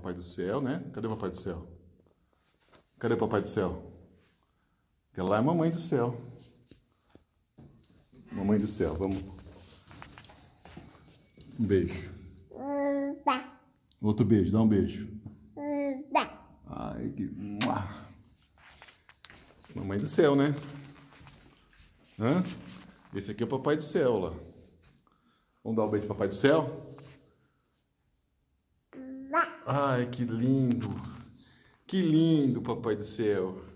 Papai do Céu, né? Cadê o Papai do Céu? Cadê o Papai do Céu? Aquela lá é a Mamãe do Céu. Mamãe do Céu, vamos. Um beijo. Outro beijo, dá um beijo. Ai, que... Mamãe do Céu, né? Hã? Esse aqui é o Papai do Céu, lá. Vamos dar um beijo pro Papai do Céu? Ai, que lindo! Que lindo, Papai do Céu!